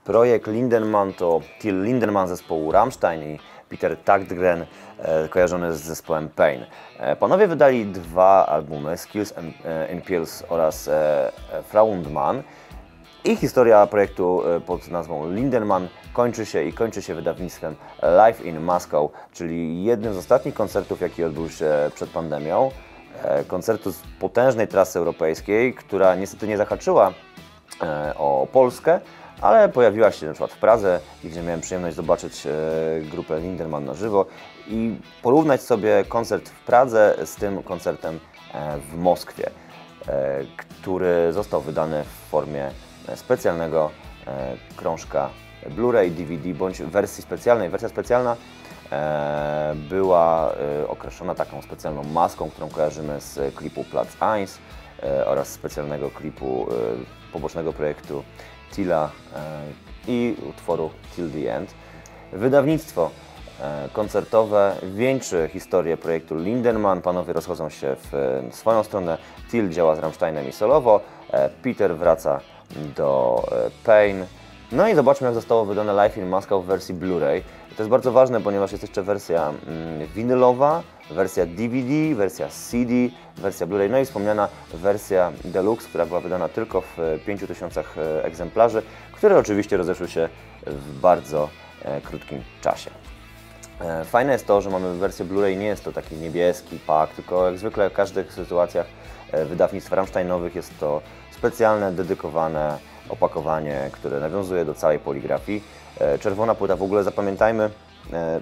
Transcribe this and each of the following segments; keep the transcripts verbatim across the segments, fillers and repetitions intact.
Projekt Lindemann to Till Lindemann zespołu Rammstein i Peter Tägtgren, e, kojarzony z zespołem Pain. E, panowie wydali dwa albumy, Skills and, e, and Pills oraz e, Frauenmann. I historia projektu e, pod nazwą Lindemann kończy się i kończy się wydawnictwem Live in Moscow, czyli jednym z ostatnich koncertów, jaki odbył się przed pandemią. E, koncertu z potężnej trasy europejskiej, która niestety nie zahaczyła e, o Polskę, ale pojawiła się na przykład w Pradze, gdzie miałem przyjemność zobaczyć e, grupę Lindemann na żywo i porównać sobie koncert w Pradze z tym koncertem e, w Moskwie, e, który został wydany w formie specjalnego e, krążka Blu-ray, D V D bądź wersji specjalnej. Wersja specjalna e, była e, określona taką specjalną maską, którą kojarzymy z klipu Platz eins e, oraz specjalnego klipu e, pobocznego projektu Tilla e, i utworu Till the End. Wydawnictwo e, koncertowe wieńczy historię projektu Lindemann. Panowie rozchodzą się w e, swoją stronę. Till działa z Rammsteinem i solowo. E, Peter wraca do e, Pain. No i zobaczmy, jak zostało wydane Live in Moscow w wersji Blu-ray. To jest bardzo ważne, ponieważ jest jeszcze wersja mm, winylowa, wersja D V D, wersja C D, wersja Blu-ray, no i wspomniana wersja Deluxe, która była wydana tylko w pięciu tysiącach egzemplarzy, które oczywiście rozeszły się w bardzo e, krótkim czasie. E, fajne jest to, że mamy wersję Blu-ray, nie jest to taki niebieski pak, tylko jak zwykle w każdych sytuacjach e, wydawnictw Rammsteinowych jest to specjalne, dedykowane opakowanie, które nawiązuje do całej poligrafii. E, czerwona płyta, w ogóle zapamiętajmy, e,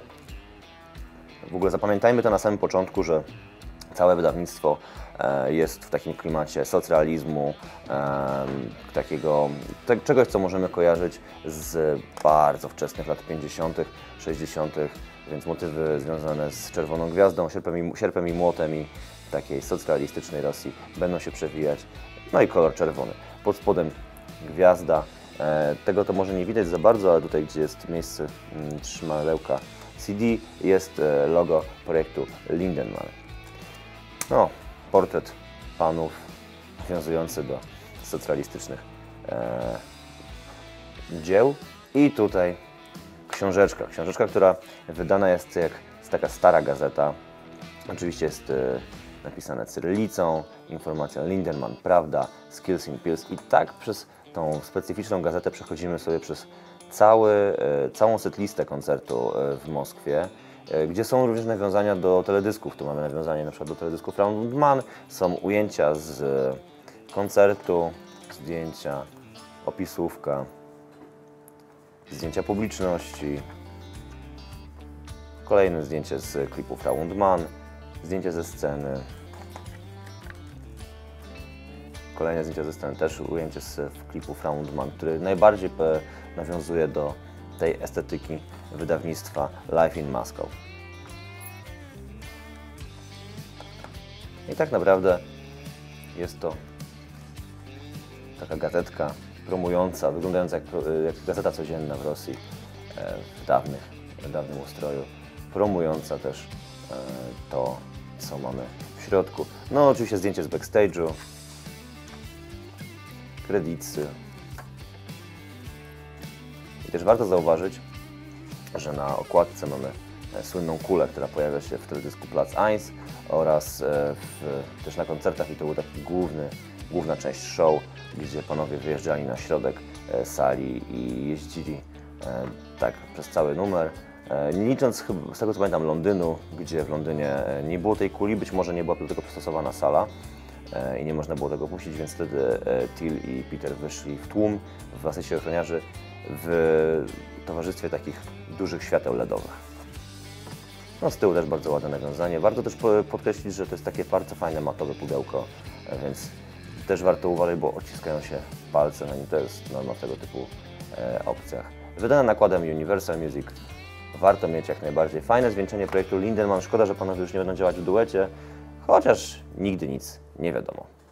w ogóle zapamiętajmy to na samym początku, że całe wydawnictwo e, jest w takim klimacie socrealizmu, e, takiego te, czegoś, co możemy kojarzyć z bardzo wczesnych lat pięćdziesiątych, sześćdziesiątych, więc motywy związane z Czerwoną Gwiazdą, sierpem i, sierpem i młotem i takiej socrealistycznej Rosji będą się przewijać. No i kolor czerwony. Pod spodem gwiazda. E, tego to może nie widać za bardzo, ale tutaj, gdzie jest miejsce mm, trzymadełka C D, jest e, logo projektu Lindemann. No, portret panów nawiązujący do socrealistycznych e, dzieł. I tutaj książeczka. Książeczka, która wydana jest jak jest taka stara gazeta. Oczywiście jest e, napisane cyrylicą, informacja Lindemann, prawda, Skills and Pills. I tak przez tą specyficzną gazetę przechodzimy sobie przez cały, e, całą setlistę koncertu e, w Moskwie, e, gdzie są również nawiązania do teledysków. Tu mamy nawiązanie na przykład do teledysku Frauenmann, są ujęcia z koncertu, zdjęcia, opisówka, zdjęcia publiczności, kolejne zdjęcie z klipu Frauenmann, zdjęcie ze sceny, kolejne zdjęcie ze sceny, też ujęcie z klipu Frauenmann, który najbardziej nawiązuje do tej estetyki wydawnictwa Live in Moscow. I tak naprawdę jest to taka gazetka promująca, wyglądająca jak, jak gazeta codzienna w Rosji w, dawnych, w dawnym ustroju, promująca też to, co mamy w środku. No oczywiście zdjęcie z backstage'u, kredyty. I też warto zauważyć, że na okładce mamy słynną kulę, która pojawia się w teledysku Platz eins oraz w, też na koncertach, i to był taki główny, główna część show, gdzie panowie wyjeżdżali na środek sali i jeździli tak przez cały numer. Nie licząc, z tego co pamiętam, Londynu, gdzie w Londynie nie było tej kuli, być może nie była do tego przystosowana sala i nie można było tego puścić, więc wtedy Till i Peter wyszli w tłum, w asyście ochroniarzy, w towarzystwie takich dużych świateł ledowych. No, z tyłu też bardzo ładne nawiązanie. Warto też podkreślić, że to jest takie bardzo fajne matowe pudełko, więc też warto uważać, bo odciskają się palce na nim. To jest norma w tego typu e, opcjach. Wydane nakładem Universal Music. Warto mieć jak najbardziej. Fajne zwieńczenie projektu Lindemann. Szkoda, że panowie już nie będą działać w duecie, chociaż nigdy nic nie wiadomo.